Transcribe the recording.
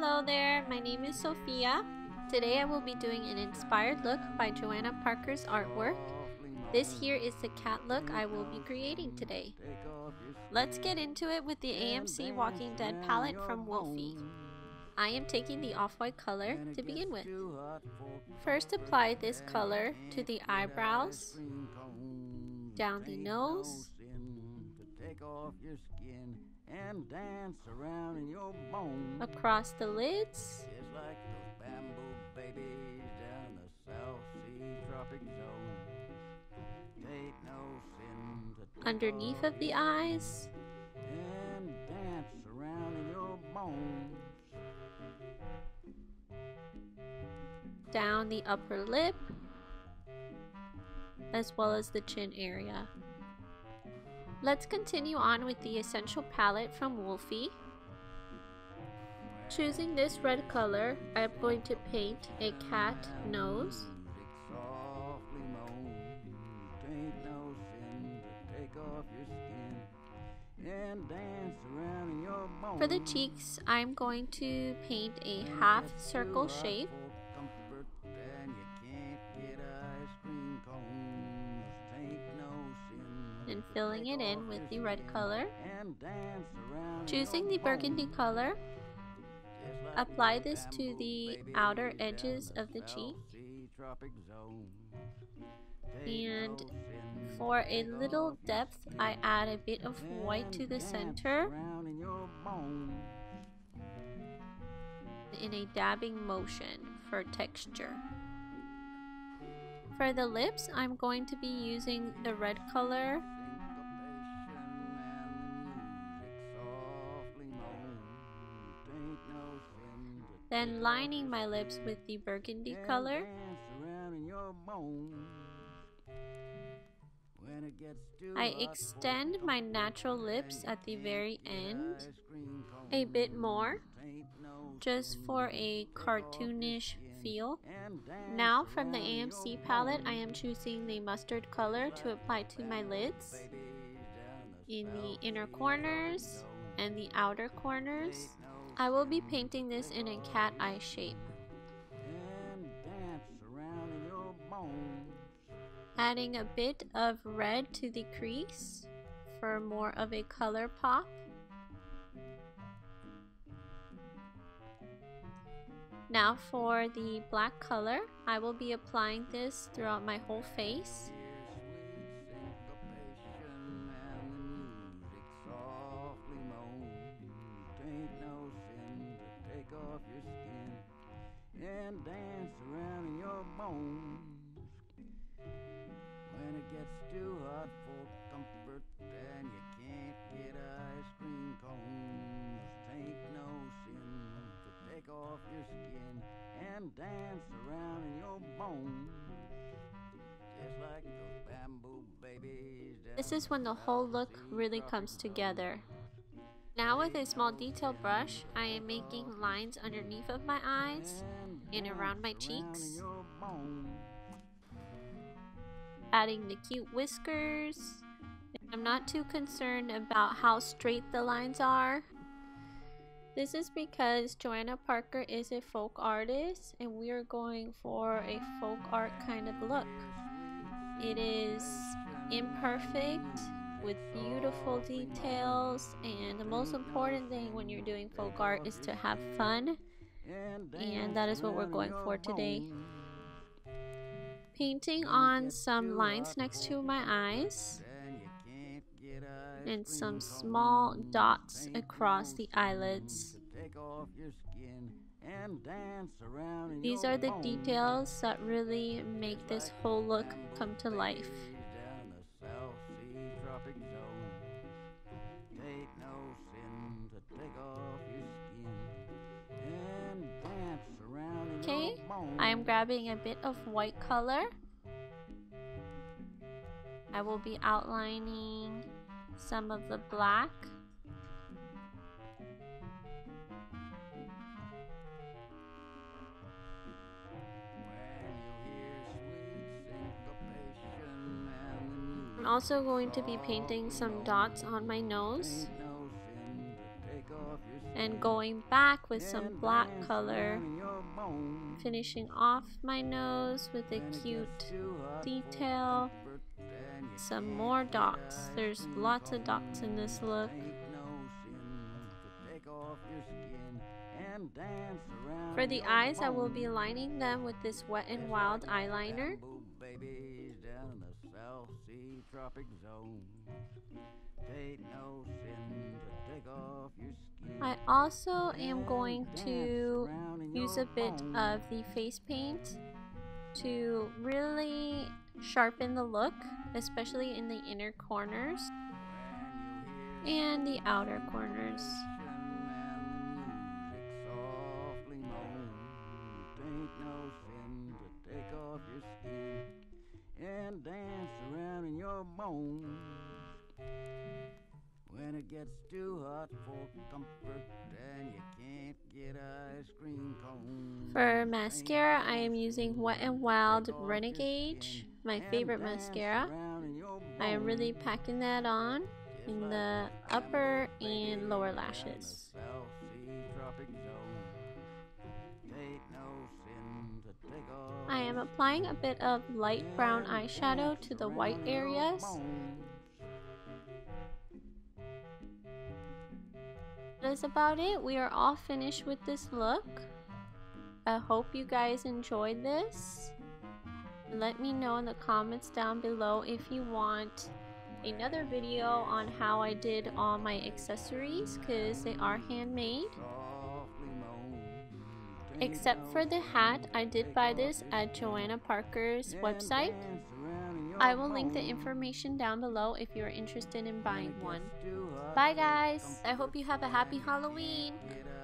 Hello there, my name is Sophia. Today I will be doing an inspired look by Johanna Parker's artwork. This here is the cat look I will be creating today. Let's get into it with the AMC Walking Dead palette from Wolfie. I am taking the off-white color to begin with. First apply this color to the eyebrows, down the nose, and dance around in your bones, across the lids, just like those bamboo babies down the South Sea tropic zone. Ain't no sin to take underneath of the eyes, and dance around in your bones, down the upper lip, as well as the chin area. Let's continue on with the Essential palette from Wolfie. Choosing this red color, I'm going to paint a cat nose. softly moan. Ain't no sin to take off your skin and dance around in your bones. For the cheeks, I'm going to paint a half circle shape. And filling it in with the red color. Choosing the burgundy color, apply this to the outer edges of the cheek. And for a little depth, I add a bit of white to the center in a dabbing motion for texture. For the lips, I'm going to be using the red color then lining my lips with the burgundy color. I extend my natural lips at the very end a bit more, just for a cartoonish feel. Now from the AMC palette, I am choosing the mustard color to apply to my lids in the inner corners and the outer corners. I will be painting this in a cat eye shape. Adding a bit of red to the crease for more of a color pop. Now for the black color, I will be applying this throughout my whole face. And dance around in your bones. When it gets too hot for comfort and you can't get ice cream cones, ain't no sin to take off your skin and dance around in your bones, just like those bamboo babies. This is when the whole look really comes together. Now with a small detail brush, I am making lines underneath of my eyes and around my cheeks. Adding the cute whiskers. I'm not too concerned about how straight the lines are. This is because Johanna Parker is a folk artist and we are going for a folk art kind of look. It is imperfect, with beautiful details, and the most important thing when you're doing folk art is to have fun, and that is what we're going for today. Painting on some lines next to my eyes and some small dots across the eyelids. These are the details that really make this whole look come to life. Okay, I am grabbing a bit of white color. I will be outlining some of the black. I'm also going to be painting some dots on my nose. and going back with some black color, finishing off my nose with a cute detail, some more dots. There's lots of dots in this look. For the eyes, I will be lining them with this Wet n Wild eyeliner. I also am going to use a bit of the face paint to really sharpen the look, especially in the inner corners and the outer corners. And dance around in your bones. When it gets too hot for comfort and you can't get ice cream cones. For mascara, I am using Wet n Wild Renegade, my favorite mascara. I am really packing that on in the upper and lower lashes. I am applying a bit of light brown eyeshadow to the white areas. That is about it. We are all finished with this look. I hope you guys enjoyed this. Let me know in the comments down below if you want another video on how I did all my accessories, because they are handmade. Except for the hat, I did buy this at Johanna Parker's website. I will link the information down below if you're interested in buying one. Bye guys! I hope you have a happy Halloween!